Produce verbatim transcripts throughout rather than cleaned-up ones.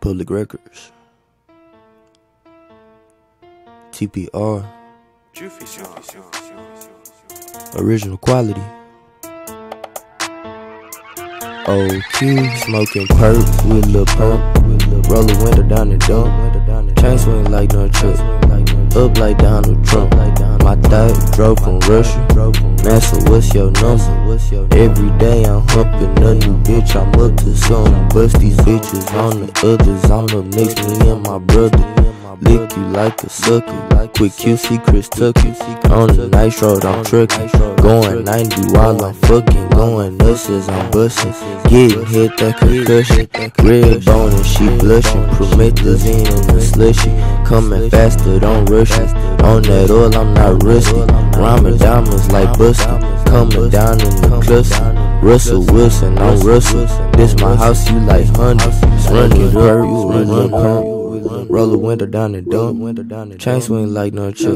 Public Records, T P R, original quality. O Q, smoking perp with lil' pump, roll the window down the dump, chain swing like no truck, up like Donald Trump. My thought drove from Russia, man, so what's your number? Every day I'm humping a new bitch, I'm up to something. Bust these bitches on the others, I'm up next, me and my brother. Lick you like a sucker, quick Q C Chris Tucky. On the nice road I'm trucking, going ninety while I'm fucking, going nuts as I'm busting. Getting hit that concussion, red bone and she blushing. Promethazine in the slushy, coming faster, don't rush it. On that oil I'm not rusty, rhyming diamonds like busting. Coming down in the cluster, Russell Wilson, I'm Russell. This my house, you like hundreds. Run it up, you run the pump. Roll the window down and dump, chain swing like no truck,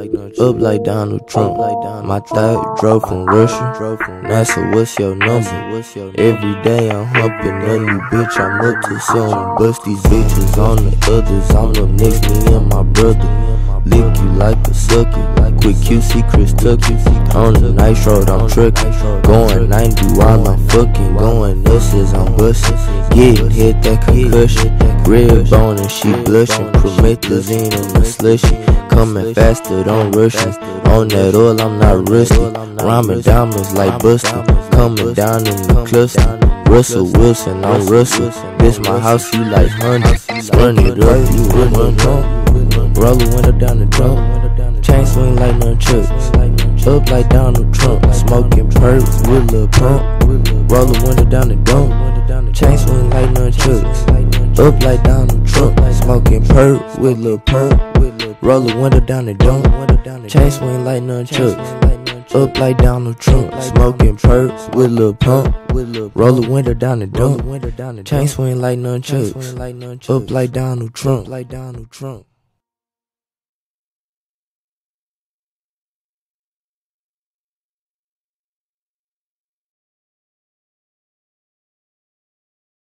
up like Donald Trump. My thought drove from Russia, NASA, what's your number? Every day I'm humping a new bitch, I'm up to something. Bust these bitches on the others, I'm up next, me and my brother. Lick you like a sucker, quick Q C Chris Tucky. On the nice road I'm trucking, going ninety while I'm fucking, going nuts as I'm busting. Getting hit that concussion, red bone and she blushing. Promethazine in the slushy, coming faster, don't rush it. On that oil I'm not rusty, rhyming diamonds like busting. Coming down in the cluster, Russell Wilson, I'm Russell. This my house, you like hundreds. Run it up, you run it. Roll the window down the dump, chain swing like no chucks, up like Donald Trump. Smoking perps with lil' pump, roll the window down the dump, chain swing like no chucks, up like Donald Trump. Smoking perps with lil' pump, roll the window down the dump, chain swing like no chucks, up like Donald Trump. Smoking perps with lil' pump, roll the window down the dump, chain swing like nunchucks, up like Donald Trump.